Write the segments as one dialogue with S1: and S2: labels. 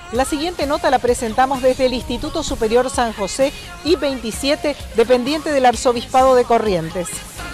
S1: La siguiente nota la presentamos desde el Instituto Superior San José I-27, dependiente del Arzobispado de Corrientes.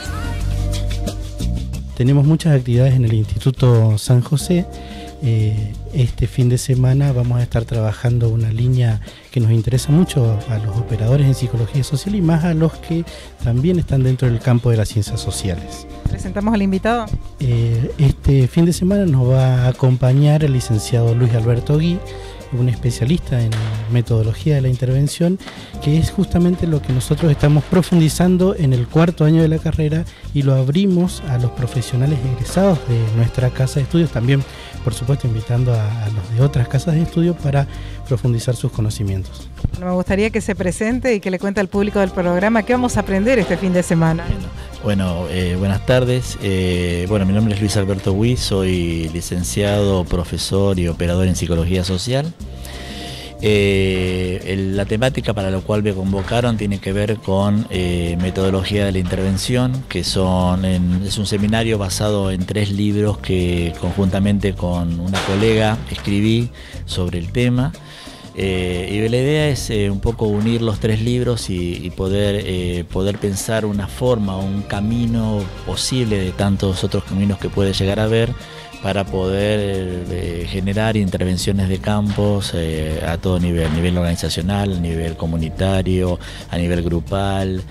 S2: Tenemos muchas actividades en el Instituto San José. Este fin de semana vamos a estar trabajando una línea que nos interesa mucho a los operadores en psicología social y más a los que también están dentro del campo de las ciencias sociales.
S1: ¿Presentamos al invitado?
S2: Este fin de semana nos va a acompañar el licenciado Luis Alberto Gui, un especialista en metodología de la intervención, que es justamente lo que nosotros estamos profundizando en el cuarto año de la carrera y lo abrimos a los profesionales egresados de nuestra casa de estudios, también por supuesto invitando a los de otras casas de estudio para profundizar sus conocimientos.
S1: Bueno, me gustaría que se presente y que le cuente al público del programa qué vamos a aprender este fin de semana.
S3: Bueno, buenas tardes. Mi nombre es Luis Alberto Gui, soy licenciado, profesor y operador en psicología social. La temática para la cual me convocaron tiene que ver con metodología de la intervención, que es un seminario basado en 3 libros que conjuntamente con una colega escribí sobre el tema. Y la idea es un poco unir los 3 libros y poder pensar una forma, un camino posible de tantos otros caminos que puede llegar a haber para poder generar intervenciones de campos a todo nivel, a nivel organizacional, a nivel comunitario, a nivel grupal.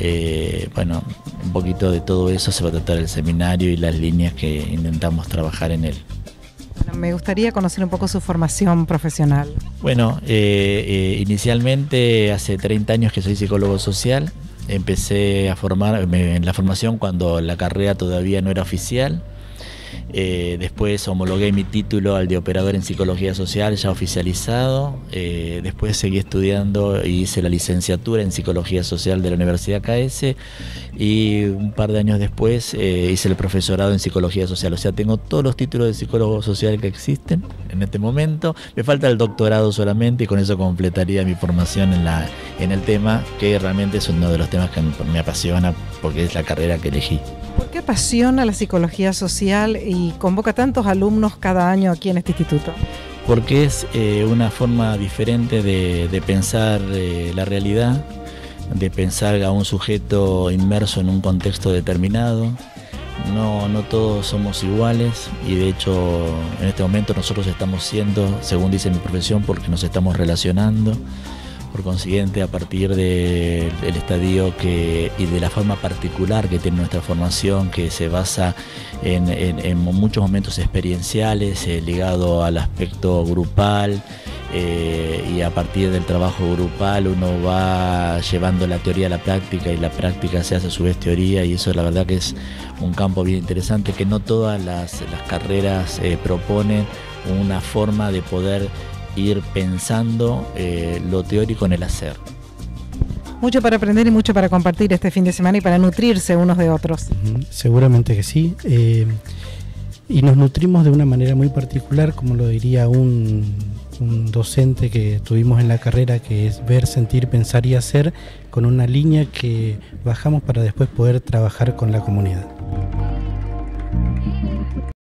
S3: Un poquito de todo eso se va a tratar el seminario y las líneas que intentamos trabajar en él.
S1: Me gustaría conocer un poco su formación profesional.
S3: Bueno, inicialmente hace 30 años que soy psicólogo social. Empecé a formarme en la formación cuando la carrera todavía no era oficial. Después homologué mi título al de operador en psicología social ya oficializado. Después seguí estudiando y hice la licenciatura en psicología social de la Universidad KS y un par de años después hice el profesorado en psicología social. O sea, tengo todos los títulos de psicólogo social que existen en este momento. Me falta el doctorado solamente y con eso completaría mi formación en el tema, que realmente es uno de los temas que me apasiona porque es la carrera que elegí.
S1: ¿Por qué apasiona la psicología social y convoca tantos alumnos cada año aquí en este instituto?
S3: Porque es una forma diferente de pensar la realidad, de pensar a un sujeto inmerso en un contexto determinado. No todos somos iguales y de hecho en este momento nosotros estamos siendo, según dice mi profesión, porque nos estamos relacionando. Por consiguiente, a partir del estadio y de la forma particular que tiene nuestra formación, que se basa en muchos momentos experienciales, ligado al aspecto grupal, y a partir del trabajo grupal uno va llevando la teoría a la práctica y la práctica se hace a su vez teoría, y eso la verdad que es un campo bien interesante que no todas las carreras proponen una forma de poder ir pensando lo teórico en el hacer.
S1: Mucho para aprender y mucho para compartir este fin de semana y para nutrirse unos de otros.
S2: Seguramente que sí. Y nos nutrimos de una manera muy particular, como lo diría un docente que tuvimos en la carrera, que es ver, sentir, pensar y hacer, con una línea que bajamos para después poder trabajar con la comunidad.